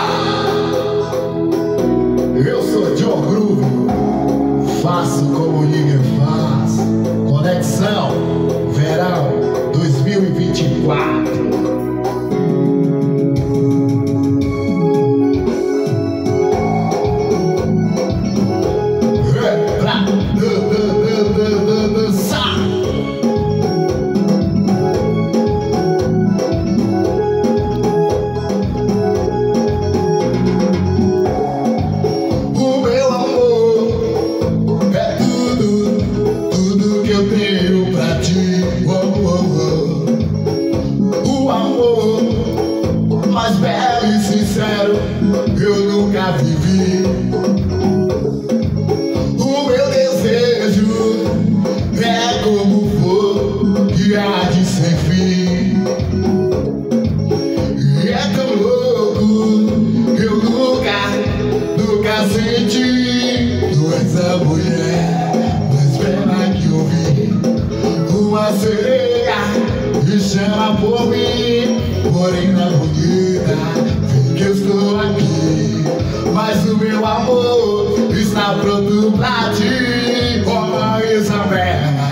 Eu sou Jhon Grooove, faço como ninguém faz. Conexão, verão 2024. Mais belo e sincero eu nunca vivi. O meu desejo é como fogo que há de sem fim. E é tão louco que eu nunca senti. Tu és a mulher mais bela que eu vi. Uma sereia me chama por mim, porém não é bonita, vê que eu estou aqui. Mas o meu amor está pronto pra ti. Oh, Isabela,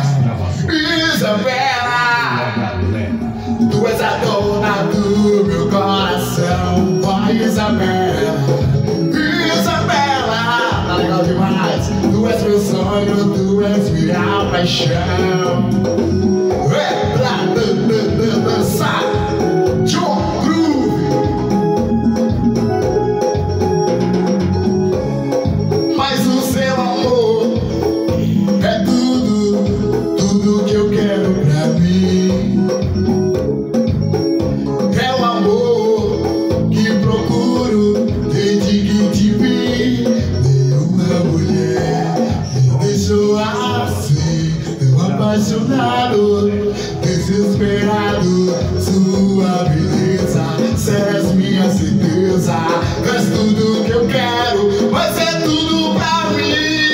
Isabela, tu és a dona do meu coração. Oh, Isabela, Isabela, tá legal demais. Tu és meu sonho, tu és minha paixão. Dançar Jhon Grooove. Mas o seu amor é tudo que eu quero pra mim. É o amor que procuro desde que te vi. Nenhuma mulher me deixou assim, tão apaixonado, desesperado. Sua beleza, cê és minha certeza. És tudo que eu quero, mas é tudo pra mim.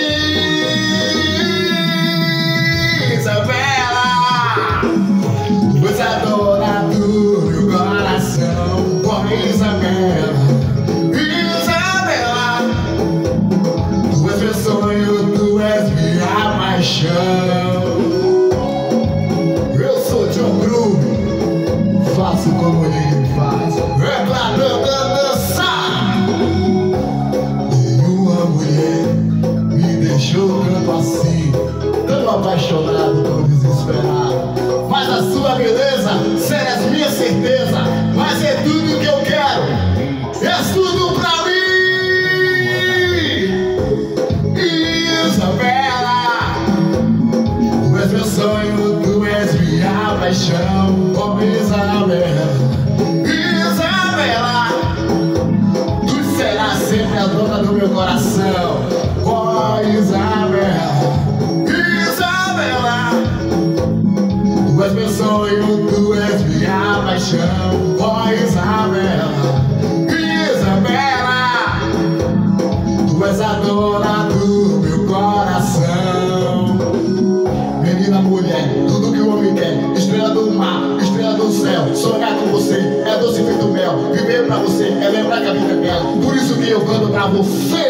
Isabela, tu és a dona do meu coração. Oh, Isabela, Isabela, tu és meu sonho, tu és minha paixão. Faço como ninguém faz. É pra dançar. Nenhuma mulher me deixou tanto assim, tão apaixonado, tão desesperado. Mas a sua beleza, serás minha certeza. Mas é tudo que eu quero, és tudo pra mim. Isabela, tu és meu sonho, tu és minha paixão. Oh, Isabela, Isabela, tu serás sempre a dona do meu coração. Oh, Isabela, Isabela, tu és meu sonho, tu és minha paixão. Oh, Isabela, Isabela, tu és a dona do meu coração. Menina, mulher, tudo que o homem quer, estrela do mar, estrela do céu. Sonhar com você é doce feito mel. Viver pra você é lembrar que a vida é bela. Por isso que eu canto pra você.